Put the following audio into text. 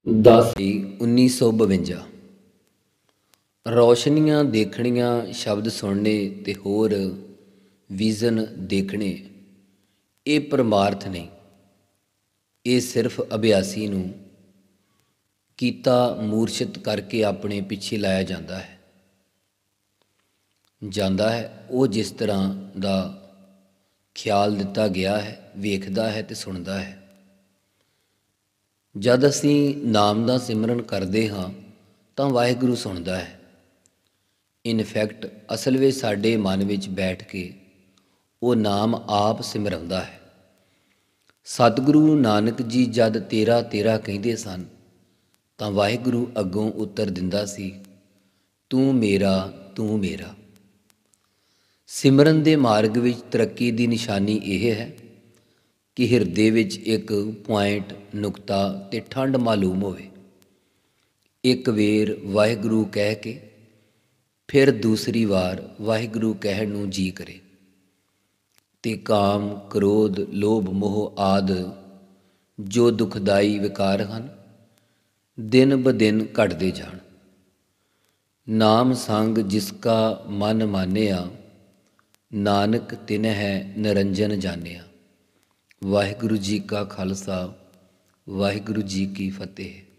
10 1952। ਰੌਸ਼ਨੀਆਂ ਦੇਖਣੀਆਂ, ਸ਼ਬਦ ਸੁਣਨੇ ਤੇ ਹੋਰ ਵਿਜ਼ਨ ਦੇਖਣੇ, ਇਹ ਪਰਮਾਰਥ ਨਹੀਂ। ਇਹ ਸਿਰਫ ਅਭਿਆਸੀ ਨੂੰ ਕੀਤਾ ਮੂਰਛਿਤ ਕਰਕੇ ਆਪਣੇ ਪਿੱਛੇ ਲਾਇਆ ਜਾਂਦਾ ਹੈ। ਉਹ ਜਿਸ ਤਰ੍ਹਾਂ ਦਾ ਖਿਆਲ ਦਿੱਤਾ ਗਿਆ ਹੈ, ਵੇਖਦਾ ਹੈ ਤੇ ਸੁਣਦਾ ਹੈ। ਜਦ ਅਸੀਂ ਨਾਮ ਦਾ ਸਿਮਰਨ ਕਰਦੇ ਹਾਂ ਤਾਂ ਵਾਹਿਗੁਰੂ ਸੁਣਦਾ ਹੈ। ਇਨਫੈਕਟ ਅਸਲ ਵਿੱਚ ਸਾਡੇ ਮਨ ਵਿੱਚ ਬੈਠ ਕੇ ਉਹ ਨਾਮ ਆਪ ਸਿਮਰਾਉਂਦਾ ਹੈ। ਸਤਿਗੁਰੂ ਨਾਨਕ ਜੀ ਜਦ ਤੇਰਾ ਤੇਰਾ ਕਹਿੰਦੇ ਸਨ ਤਾਂ ਵਾਹਿਗੁਰੂ ਅੱਗੋਂ ਉੱਤਰ ਦਿੰਦਾ ਸੀ, ਤੂੰ ਮੇਰਾ ਤੂੰ ਮੇਰਾ। ਸਿਮਰਨ ਦੇ ਮਾਰਗ ਵਿੱਚ ਤਰੱਕੀ ਦੀ ਨਿਸ਼ਾਨੀ ਇਹ ਹੈ ਕਿ ਹਿਰਦੇ ਵਿੱਚ ਇੱਕ ਪੁਆਇੰਟ, ਨੁਕਤਾ ਤੇ ਠੰਡ ਮਾਲੂਮ ਹੋਵੇ। ਇੱਕ ਵੇਰ ਵਾਹਿਗੁਰੂ ਕਹਿ ਕੇ ਫਿਰ ਦੂਸਰੀ ਵਾਰ ਵਾਹਿਗੁਰੂ ਕਹਿਣ ਨੂੰ ਜੀ ਕਰੇ ਤੇ ਕਾਮ, ਕ੍ਰੋਧ, ਲੋਭ, ਮੋਹ ਆਦਿ ਜੋ ਦੁਖਦਾਈ ਵਿਕਾਰ ਹਨ, ਦਿਨ ਬ ਦਿਨ ਘਟਦੇ ਜਾਣ। ਨਾਮ ਸੰਗ ਜਿਸ ਕਾ ਮਨ ਮਾਨਿਆ, ਨਾਨਕ ਤਿਨਹਿ ਨਿਰੰਜਨ ਜਾਣਿਆ। ਵਾਹਿਗੁਰੂ ਜੀ ਕਾ ਖਾਲਸਾ, ਵਾਹਿਗੁਰੂ ਜੀ ਕੀ ਫਤਿਹ।